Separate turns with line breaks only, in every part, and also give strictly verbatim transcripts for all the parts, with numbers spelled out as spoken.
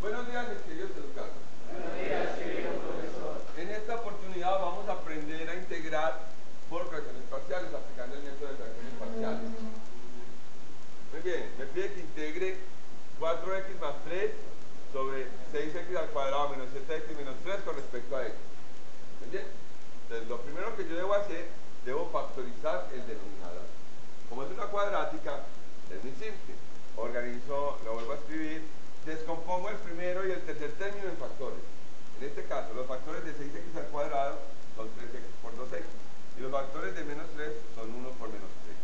Buenos días, mis queridos educandos.
Buenos días, querido profesor.
En esta oportunidad vamos a aprender a integrar por fracciones parciales aplicando el método de fracciones parciales. Muy bien, me pide que integre cuatro equis más tres sobre seis equis al cuadrado menos siete equis menos tres con respecto a x. ¿Muy bien? Entonces, lo primero que yo debo hacer, debo factorizar el denominador. Como es una cuadrática, es muy simple. Organizo, lo vuelvo a escribir, descompongo el primero y el tercer término en factores. En este caso, los factores de seis equis al cuadrado son tres equis por dos equis. Y los factores de menos tres son uno por menos tres.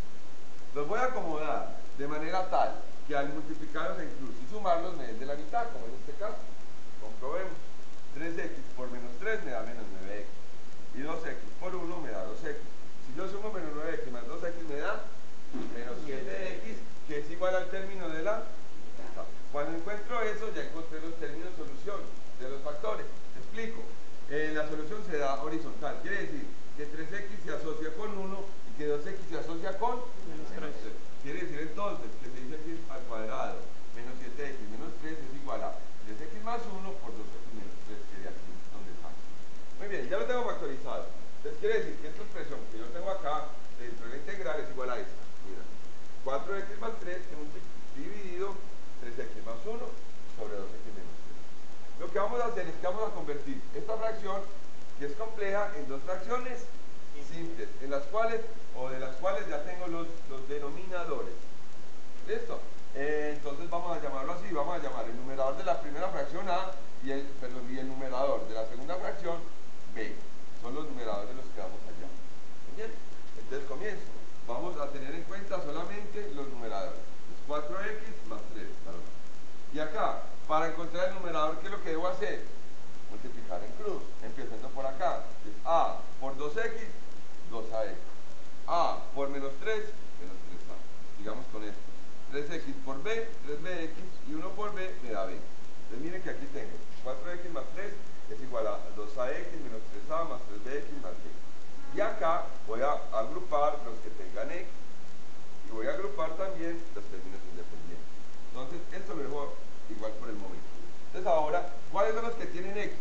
Los voy a acomodar de manera tal que al multiplicarlos en cruz y sumarlos me den de la mitad, como en este caso. Comprobemos. tres equis por menos tres me da menos nueve equis. Y dos equis por uno me da dos equis. Si yo sumo menos nueve equis más dos equis me da menos siete equis, que es igual al término de la mitad. Cuando encuentro eso, ya encontré los términos de solución de los factores. Explico. Eh, la solución se da horizontal. Quiere decir que tres equis se asocia con uno y que dos equis se asocia con menos tres. Quiere decir entonces que seis equis al cuadrado menos siete equis menos tres es igual a tres equis más uno por dos equis menos tres, que de aquí donde está. Muy bien, ya lo tengo factorizado. Entonces quiere decir que esta expresión que yo tengo acá dentro de la integral es igual a esta. Mira, cuatro equis más tres dividido tres equis más uno sobre dos equis menos tres. Lo que vamos a hacer es que vamos a convertir esta fracción, que es compleja, en dos fracciones simples, en las cuales, o de las cuales ya tengo los, los denominadores. ¿Listo? Eh, entonces vamos a llamarlo así, vamos a llamar el numerador de la primera fracción A y el, perdón, y el numerador de la segunda fracción B. Son los numeradores de los que vamos allá. ¿Bien? Entonces comienzo. Vamos a tener en cuenta solamente los numeradores. cuatro equis más tres. Perdón. Y acá, para encontrar el numerador, ¿qué es lo que debo hacer? Multiplicar en cruz, empezando por acá. Es A por dos equis, dos a equis. A por menos tres, menos tres a. Sigamos con esto. tres equis por B, tres b x, y uno por B me da B. Entonces miren que aquí tengo cuatro equis más tres es igual a dos a equis menos tres a más tres b x más B. Y acá voy a agrupar los que tengan X. Y voy a agrupar también los términos independientes. Entonces, esto lo dejo igual por el momento. Entonces ahora, ¿cuáles son los que tienen X?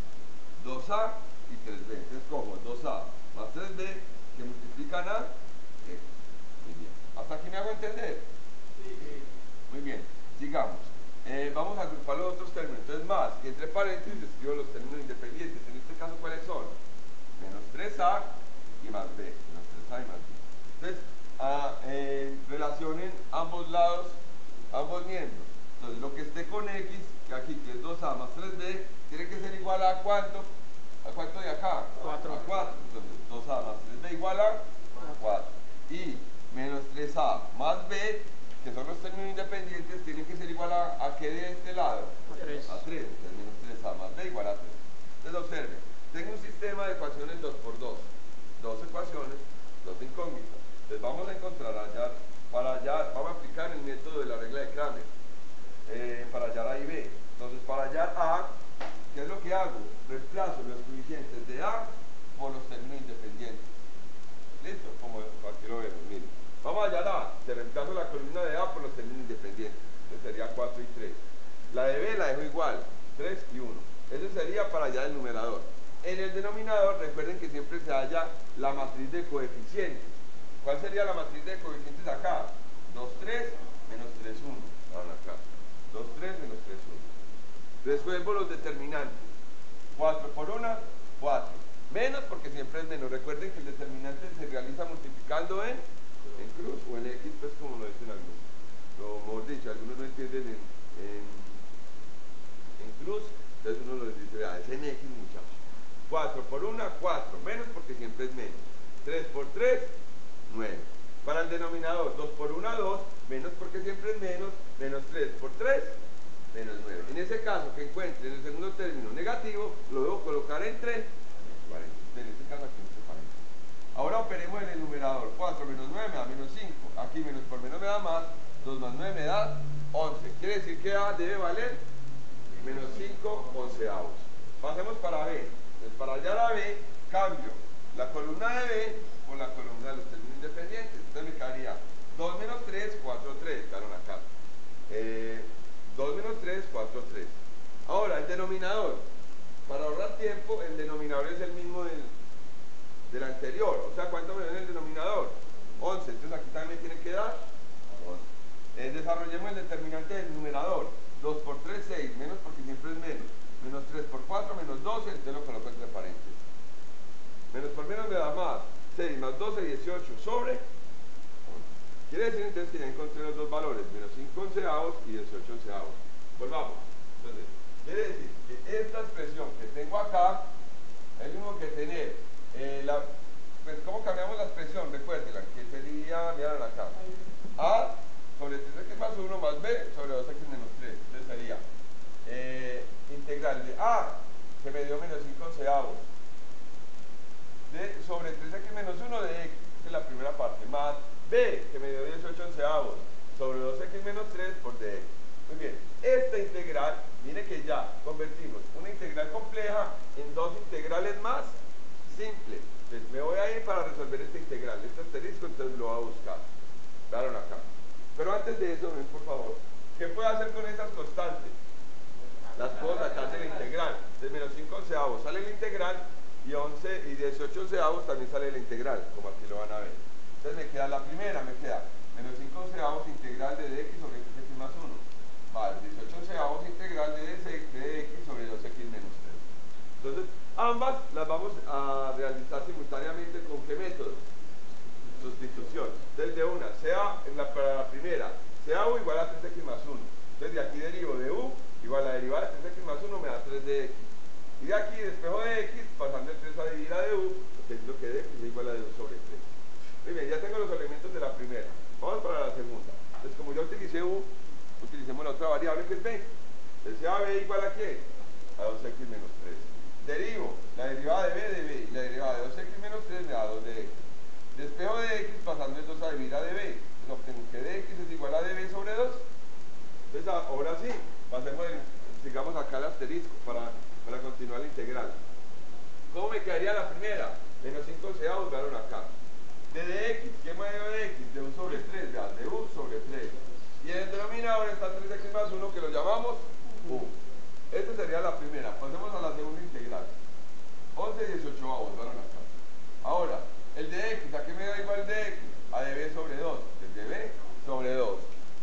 dos a y tres b. Entonces cojo dos a más tres b que multiplican a X. Muy bien. ¿Hasta aquí me hago entender?
Sí.
Muy bien. Sigamos. Eh, vamos a agrupar los otros términos. Entonces más, y entre paréntesis escribo los términos independientes. En este caso, ¿cuáles son? Menos tres a y más b. Menos tres a y más b. Entonces, a, eh, relacionen ambos lados, ambos miembros. Entonces, lo que esté con X, que aquí que es dos a más tres b, tiene que ser igual a ¿cuánto? ¿A cuánto de acá?
cuatro.
A cuatro. Entonces, dos a más tres b igual a cuatro. Y menos tres a más b, que son los términos independientes, tienen que ser igual a, ¿a qué de este lado?
A tres.
A tres. Entonces, menos tres a más b igual a tres. Entonces, observen, tengo un sistema de ecuaciones dos por dos. Dos ecuaciones, dos incógnitas. Entonces vamos a encontrar hallar, para hallar, vamos a aplicar el método de la regla de Kramer, eh, para hallar A y B. Entonces para hallar A, ¿qué es lo que hago? Reemplazo los coeficientes de A por los términos independientes. ¿Listo? Como aquí lo vemos, miren. Vamos a hallar A, te reemplazo la columna de A por los términos independientes. Entonces sería cuatro y tres. La de B la dejo igual, tres y uno. Eso sería para hallar el numerador. En el denominador, recuerden que siempre se halla la matriz de coeficientes. ¿Cuál sería la matriz de coeficientes acá? dos, tres, menos tres, uno. Ahora acá. dos, tres, menos tres, uno. Resuelvo los determinantes. cuatro por uno, cuatro. Menos porque siempre es menos. Recuerden que el determinante se realiza multiplicando en, en cruz o en X, pues como lo dicen algunos. Lo mejor dicho, algunos no entienden en, en, en cruz, entonces uno les dice, ah, es en X, muchachos. cuatro por uno, cuatro. Menos porque siempre es menos. tres por tres, nueve. Para el denominador, dos por uno, dos, menos porque siempre es menos, menos tres por tres, menos nueve. En ese caso, que encuentre en el segundo término negativo, lo debo colocar entre paréntesis. En este caso aquí entre paréntesis. Ahora operemos en el numerador. cuatro menos nueve me da menos cinco. Aquí menos por menos me da más. dos más nueve me da once. Quiere decir que A debe valer menos cinco onceavos. Pasemos para B. Entonces, para hallar a B, cambio la columna de B por la columna de los términos independientes. Entonces me quedaría dos menos tres, cuatro, tres. Quedaron acá. Eh, dos menos tres, cuatro, tres. Denominador. Para ahorrar tiempo, el denominador es el mismo del, del anterior. O sea, ¿cuánto me da en el denominador? once. Entonces aquí también me tiene que dar once. Eh, desarrollemos el determinante del numerador. dos por tres, seis. Menos porque siempre es menos. Menos tres por cuatro, menos doce. Entonces lo coloco entre paréntesis. Menos por menos me da más. seis más doce, dieciocho. Sobre once. Quiere decir entonces que ya encontré los dos valores. Menos cinco onceavos y dieciocho onceavos. Volvamos. Entonces, quiere decir que esta expresión que tengo acá es lo mismo que tener eh, la, pues ¿cómo cambiamos la expresión? Recuérdenla, que sería, miren acá, A sobre tres x más uno más B sobre dos x menos tres. Entonces sería eh, integral de A, que me dio menos cinco onceavos, de, sobre tres x menos uno de X, esa es la primera parte, más B, que me dio dieciocho onceavos, sobre dos x menos tres por dx. Muy bien, esta integral, mire que ya convertimos una integral compleja en dos integrales más simples. Entonces me voy a ir para resolver esta integral, este asterisco, entonces lo voy a buscar. Claro, acá. Pero antes de eso, ven por favor, ¿qué puedo hacer con esas constantes? Las puedo sacar de la integral. Entonces menos cinco onceavos sale la integral y, once, y dieciocho onceavos también sale la integral, como aquí lo van a ver. Entonces me queda la primera, me queda menos cinco onceavos integral de dx sobre tres x más uno. Más dieciocho onceavos integral de dx sobre dos x menos tres. Entonces, ambas las vamos a realizar simultáneamente ¿con qué método? Sustitución. Desde una, sea en la, para la primera, sea u igual a tres x más uno. Entonces de aquí derivo de u igual a la derivada de tres x más uno me da tres de x. Y de aquí despejo de x, pasando el tres a dividir a de u, que es lo que de x es igual a de dos sobre tres. Muy bien, ya tengo los elementos de la primera. Vamos para la segunda. Entonces como ya utilicé u, utilicemos la otra variable que es b. Entonces sea b igual a qué? A dos x menos tres. Derivo la derivada de b de b y la derivada de dos x menos tres me da dos de x. Despejo de x pasando el dos a dividir a db. Entonces obtengo que dx es igual a db sobre dos. Entonces ahora sí, pasemos el, sigamos acá el asterisco para, para continuar la integral. ¿Cómo me quedaría la primera? Menos cinco onceavos, vean acá. De dx, ¿qué me dio de x? De u sobre tres, vean, de u sobre tres. Y en el denominador está tres x más uno que lo llamamos u. Esta sería la primera. Pasemos a la segunda integral. once dieciocho avos, vean acá. Ahora, el de x, ¿a qué me da igual de x? A db sobre dos. El de b sobre dos.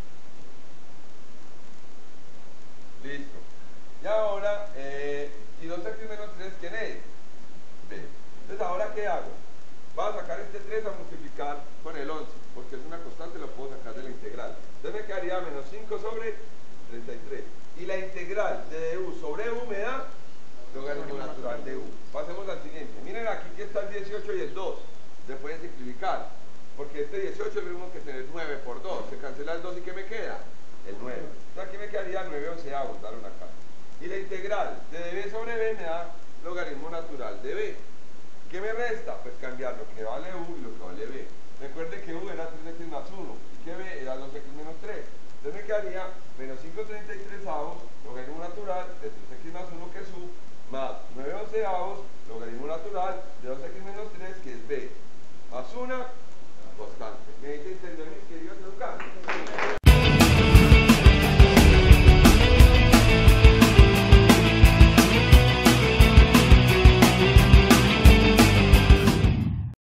Listo. Y ahora, eh, y dos x menos tres, ¿quién es? B. Entonces, ¿ahora qué hago? Voy a sacar este tres a multiplicar con el once, porque es una constante, lo puedo sacar de la integral. Entonces me quedaría menos cinco sobre treinta y tres. Y la integral de u sobre u me da logaritmo natural de u. Pasemos al siguiente. Miren aquí que está el dieciocho y el dos. Se pueden simplificar, porque este dieciocho es lo mismo que tener nueve por dos. Se cancela el dos y ¿qué me queda? El nueve. Entonces aquí me quedaría nueve onceavos, dar una acá. Y la integral de db sobre b me da logaritmo natural de b. ¿Qué me resta? Pues cambiar lo que vale u y lo que vale b. Recuerde que u era tres x más uno y que b era dos x menos tres. Entonces me quedaría menos cinco treinta y tres avos, logaritmo natural de tres x más uno que es u, más nueve onceavos, logaritmo natural de dos x menos tres que es b, más una constante. ¿Me entender mis queridos educantes?